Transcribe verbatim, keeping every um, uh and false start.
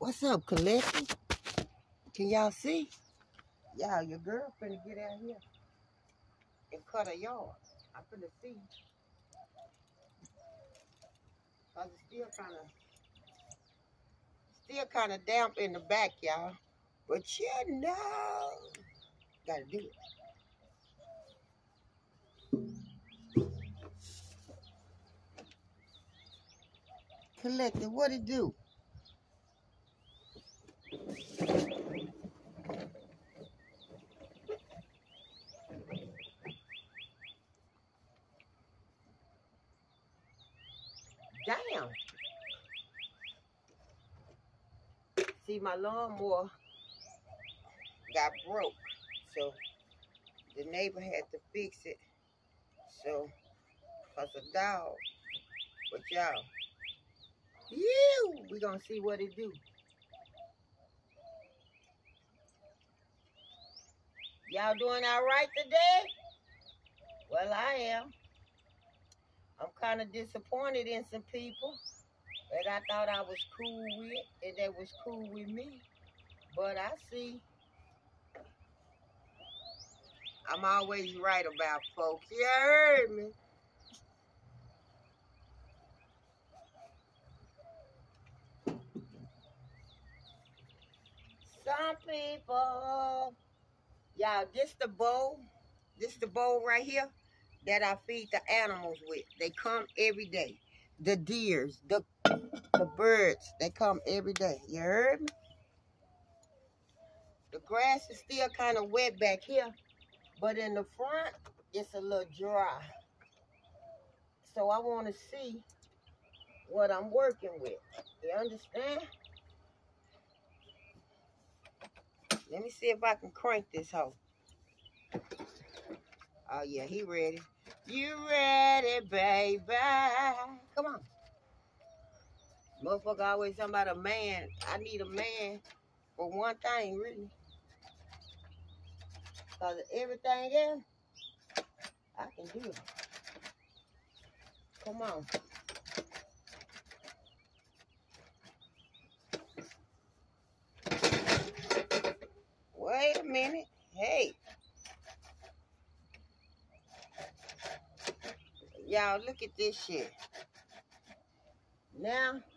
What's up, collective? Can y'all see? Y'all, your girl finna get out here and cut a yard. I'm finna see. Cause it's still kind of, still kind of damp in the back, y'all. But you know, gotta do it. Collective, what it do? Damn. See, my lawnmower got broke, so the neighbor had to fix it. So, cause a dog. But y'all, you, we gonna see what it do. Y'all doing all right today? Well, I am. I'm kind of disappointed in some people that I thought I was cool with and that was cool with me. But I see I'm always right about folks. You heard me. Some people, y'all, this the bowl. This the bowl right here that I feed the animals with. They come every day. The deers, the, the birds, they come every day. You heard me? The grass is still kind of wet back here, but in the front, it's a little dry. So I want to see what I'm working with. You understand? Let me see if I can crank this hoe. Oh, yeah, he ready. You ready, baby? Come on. Motherfucker always talking about a man. I need a man for one thing, really. Because everything else, I can do it. Come on. Wait a minute. Hey. Y'all, look at this shit. Now,